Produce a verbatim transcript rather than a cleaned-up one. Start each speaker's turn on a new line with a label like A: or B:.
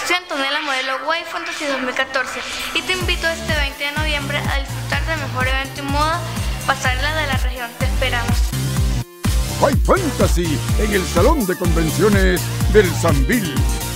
A: Soy Antonella, modelo Way Fantasy dos mil catorce, y te invito este veinte de noviembre a disfrutar del mejor evento en moda, pasarela de la región. Te esperamos.
B: Way Fantasy en el Salón de Convenciones del Sambil.